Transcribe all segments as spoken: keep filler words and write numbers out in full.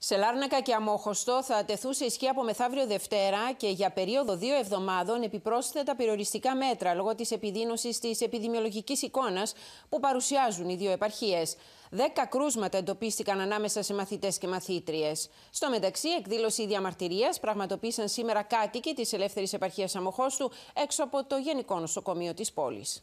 Σε Λάρνακα και Αμόχωστο θα τεθούν σε ισχύ από μεθαύριο Δευτέρα και για περίοδο δύο εβδομάδων επιπρόσθετα περιοριστικά μέτρα λόγω της επιδείνωσης της επιδημιολογικής εικόνας που παρουσιάζουν οι δύο επαρχίες. Δέκα κρούσματα εντοπίστηκαν ανάμεσα σε μαθητές και μαθήτριες. Στο μεταξύ, εκδήλωση διαμαρτυρίας πραγματοποίησαν σήμερα κάτοικοι της ελεύθερης επαρχίας Αμοχώστου έξω από το Γενικό Νοσοκομείο της πόλης.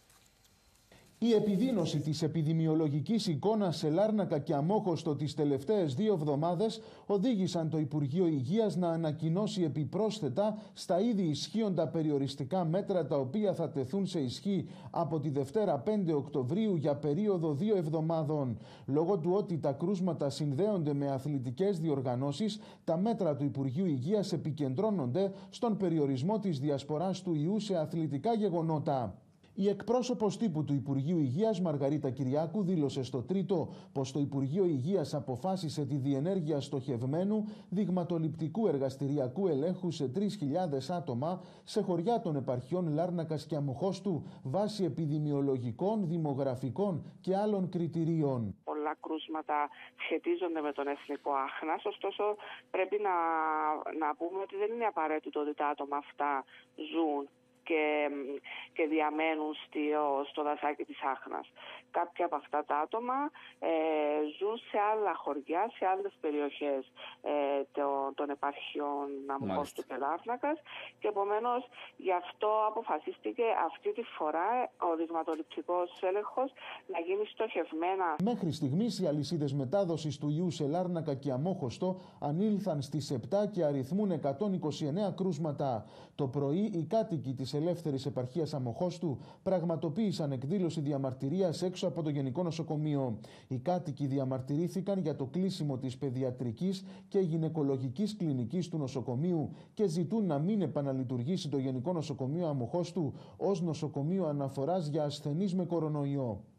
Η επιδείνωση της επιδημιολογικής εικόνας σε Λάρνακα και Αμόχωστο τις τελευταίες δύο εβδομάδες οδήγησαν το Υπουργείο Υγείας να ανακοινώσει επιπρόσθετα στα ήδη ισχύοντα περιοριστικά μέτρα, τα οποία θα τεθούν σε ισχύ από τη Δευτέρα πέντε Οκτωβρίου για περίοδο δύο εβδομάδων. Λόγω του ότι τα κρούσματα συνδέονται με αθλητικές διοργανώσεις, τα μέτρα του Υπουργείου Υγείας επικεντρώνονται στον περιορισμό της διασποράς του ιού σε αθλητικά γεγονότα. Η εκπρόσωπος τύπου του Υπουργείου Υγείας, Μαργαρίτα Κυριάκου, δήλωσε στο Τρίτο πως το Υπουργείο Υγείας αποφάσισε τη διενέργεια στοχευμένου δειγματοληπτικού εργαστηριακού ελέγχου σε τρεις χιλιάδες άτομα σε χωριά των επαρχιών Λάρνακας και Αμοχώστου βάσει επιδημιολογικών, δημογραφικών και άλλων κριτηρίων. Πολλά κρούσματα σχετίζονται με τον εθνικό άχνας, ωστόσο πρέπει να, να πούμε ότι δεν είναι απαραίτητο ότι τα άτομα αυτά ζουν και, και διαμένουν στο, στο δασάκι της Άχνας. Κάποια από αυτά τα άτομα ε, ζουν σε άλλα χωριά, σε άλλες περιοχές ε, των, των επαρχιών Αμοχώστου και Λάρνακας, και επομένως γι' αυτό αποφασίστηκε αυτή τη φορά ο δειγματοληπτικός έλεγχος να γίνει στοχευμένα. Μέχρι στιγμής οι αλυσίδες μετάδοσης του ιού σε Λάρνακα και Αμόχωστο ανήλθαν στις επτά και αριθμούν εκατόν είκοσι εννέα κρούσματα. Το πρωί οι κάτοικοι της ελεύθερης επαρχίας Αμοχώστου πραγματοποίησαν εκδήλωση διαμαρτυρίας έξω από το Γενικό Νοσοκομείο. Οι κάτοικοι διαμαρτυρήθηκαν για το κλείσιμο της παιδιατρικής και γυναικολογικής κλινικής του νοσοκομείου και ζητούν να μην επαναλειτουργήσει το Γενικό Νοσοκομείο Αμοχώστου ως νοσοκομείο αναφοράς για ασθενείς με κορονοϊό.